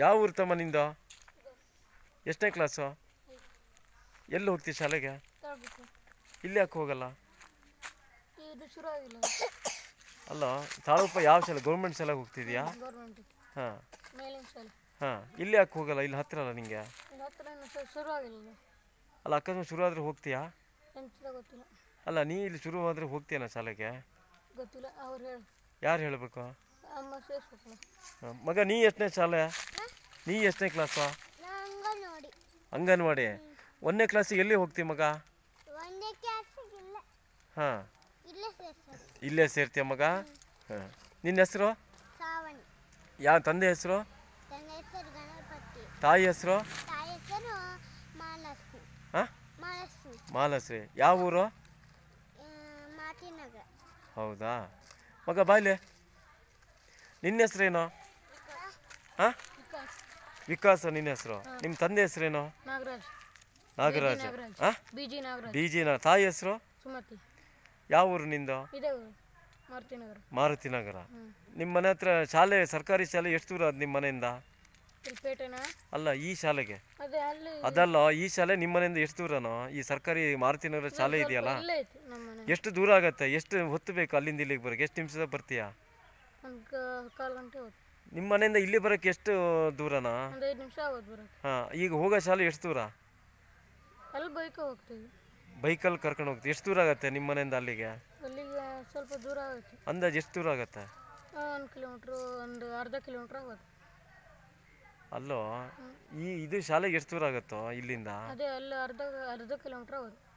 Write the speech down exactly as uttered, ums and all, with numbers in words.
ಯಾವ ಊರು ತಮ್ಮ ನಿಂದು? ಎಷ್ಟನೇ ಕ್ಲಾಸು? ಎಲ್ಲಿ ಹೋಗ್ತೀವಿ ಶಾಲೆಗೆ? ಇಲ್ಲಿ ಯಾಕೆ ಹೋಗಲ್ಲ? ಅಲ್ಲ ತಾಳಪ್ಪ ಯಾವ ಶಾಲೆ? ಗೌರ್ಮೆಂಟ್ ಶಾಲೆಗೆ ಹೋಗ್ತಿದ್ಯಾ? ಹಾಂ ಹಾಂ. ಇಲ್ಲಿ ಯಾಕೆ ಹೋಗಲ್ಲ? ಇಲ್ಲಿ ಹತ್ತಿರ ಅಲ್ಲ ನಿಂಗೆ? ಅಲ್ಲ ಅಕಸ್ಮಾತ್ ಶುರು ಆದರೆ ಹೋಗ್ತೀಯಾ? ಅಲ್ಲ ನೀ ಇಲ್ಲಿ ಶುರು ಆದರೆ ಹೋಗ್ತೀಯನ ಶಾಲೆಗೆ? ಯಾರು ಹೇಳಬೇಕು? ಮಗ ನೀ ಎಷ್ಟನೇ ಶಾಲೆ? ನೀ ಎಷ್ಟನೇ ಕ್ಲಾಸು? ಅಂಗನವಾಡಿ. ಒಂದನೇ ಕ್ಲಾಸಿಗೆ ಎಲ್ಲಿ ಹೋಗ್ತೀವಿ ಮಗ? ಹಾಂ ಇಲ್ಲೇ ಸೇರ್ತೀಯ ಮಗ? ಹಾಂ. ನಿನ್ನ ಹೆಸರು? ಯಾವ ತಂದೆ ಹೆಸರು? ತಾಯಿ ಹೆಸರು? ಹಾಂ ಮಾಲಶ್ರೀ. ಯಾವ ಊರು? ಹೌದಾ ಮಗ ಬಾಯ್ಲೆ. ನಿನ್ನ ಹೆಸ್ರೇನು? ಹಾಂ ವಿಕಾಸ ನಿನ್ನ ಹೆಸರು. ನಿಮ್ಮ ತಂದೆ ಹೆಸರೇನು? ನಾಗರಾಜ್. ಹಾಂ ಬಿ ಜಿ ನಗರ. ತಾಯಿ ಹೆಸರು? ಯಾವ ಊರು ನಿಂದು? ಮಾರುತಿ ನಗರ. ನಿಮ್ಮ ಮನೆ ಹತ್ರ ಶಾಲೆ, ಸರ್ಕಾರಿ ಶಾಲೆ ಎಷ್ಟು ದೂರ ಅದು ನಿಮ್ಮ ಮನೆಯಿಂದ? ಅಲ್ಲ ಈ ಶಾಲೆಗೆ ಅದಲ್ಲ, ಈ ಶಾಲೆ ನಿಮ್ಮ ಮನೆಯಿಂದ ಎಷ್ಟು ದೂರನೋ? ಈ ಸರ್ಕಾರಿ ಮಾರುತಿ ನಗರ ಶಾಲೆ ಇದೆಯಲ್ಲ, ಎಷ್ಟು ದೂರ ಆಗತ್ತೆ? ಎಷ್ಟು ಹೊತ್ತು ಬೇಕು ಅಲ್ಲಿಂದ ಇಲ್ಲಿಗೆ ಬರೋಕ್ಕೆ? ಎಷ್ಟು ನಿಮಿಷದ ಬರ್ತೀಯಾ? ನಿಮ್ಮ ಮನೆಯಿಂದ ಇಲ್ಲಿ ಬರೋಕ್ಕೆ ಎಷ್ಟು ದೂರನಾ? ಹಾಂ. ಈಗ ಹೋಗೋ ಶಾಲೆ ಎಷ್ಟು ದೂರ? ಬೈಕಲ್ಲಿ ಕರ್ಕೊಂಡು ಹೋಗ್ತೀವಿ. ಎಷ್ಟು ದೂರ ಆಗುತ್ತೆ ನಿಮ್ಮ ಮನೆಯಿಂದ ಅಲ್ಲಿಗೆ? ಸ್ವಲ್ಪ ದೂರ ಆಗುತ್ತೆ. ಅಂದಾಜು ಎಷ್ಟು ದೂರ ಆಗುತ್ತೆ? ಒಂದು ಕಿಲೋಮೀಟ್ರು, ಒಂದು ಅರ್ಧ ಕಿಲೋಮೀಟ್ರ್ ಆಗುತ್ತೆ. ಅಲ್ಲೋ ಈ ಇದು ಶಾಲೆಗೆ ಎಷ್ಟು ದೂರ ಆಗುತ್ತೋ ಇಲ್ಲಿಂದ? ಅದೇ ಅಲ್ಲಿ ಅರ್ಧ ಅರ್ಧ ಕಿಲೋಮೀಟ್ರ್ ಆಗುತ್ತೆ.